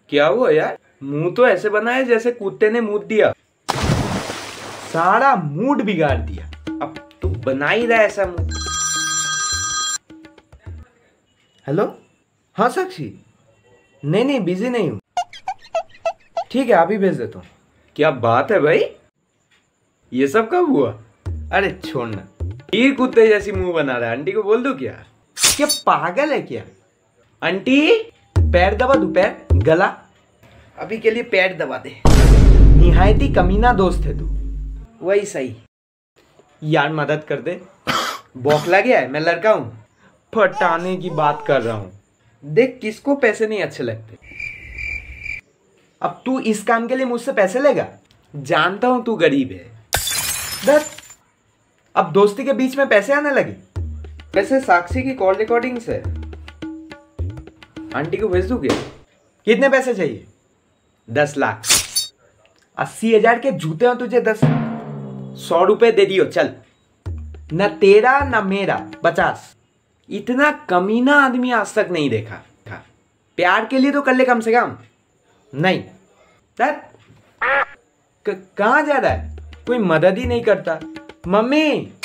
क्या हुआ यार? मुंह तो ऐसे बना है जैसे कुत्ते ने मूत दिया। सारा मूड बिगाड़ दिया। अब तू बना ही रहा ऐसा मुंह। हेलो, हाँ साक्षी। नहीं नहीं, बिजी नहीं हूँ। ठीक है, अभी भेज देता हूँ। क्या बात है भाई, ये सब कब हुआ? अरे छोड़ना, ये कुत्ते जैसी मुंह बना रहा है। आंटी को बोल दूं क्या? क्या पागल है क्या? आंटी, पैर दबा दू, पैर, गला। अभी के लिए पैर दबा दे। निहायती कमीना दोस्त है तू। वही सही। यार मदद कर दे। बौखला गया है, मैं लड़का हूं। फटाने की बात कर रहा हूं। देख, किसको पैसे नहीं अच्छे लगते। अब तू इस काम के लिए मुझसे पैसे लेगा? जानता हूं तू गरीब है। बस अब दोस्ती के बीच में पैसे आने लगे। वैसे साक्षी की कॉल रिकॉर्डिंग्स है, आंटी को भेज दूं क्या? कितने पैसे चाहिए? 10 लाख। 80,000 के जूते हो तुझे 10? 100 रुपए दे दियो चल। न तेरा न मेरा, 50। इतना कमीना आदमी आज तक नहीं देखा। प्यार के लिए तो कर ले कम से कम। नहीं कहाँ जा रहा है? कोई मदद ही नहीं करता। मम्मी,